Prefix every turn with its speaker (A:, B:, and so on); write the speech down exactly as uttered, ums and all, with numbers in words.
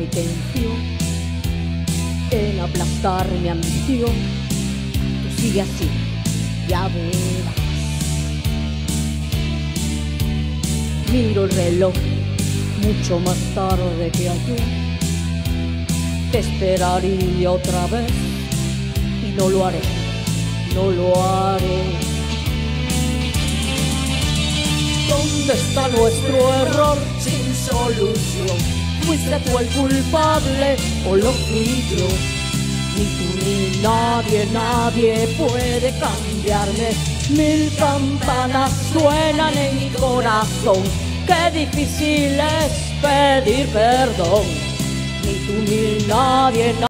A: mi intención en aplastar mi ambición. Tú sigue así, ya verás. Miro el reloj, mucho más tarde que ayer. Te esperaría otra vez y no lo haré, no lo haré. ¿Dónde está nuestro error sin solución? ¿Fuiste tú el culpable o lo fui yo? Ni tú ni nadie, nadie puede cambiarme. Mil campanas suenan en mi corazón. Qué difícil es pedir perdón. Ni tú ni nadie, nadie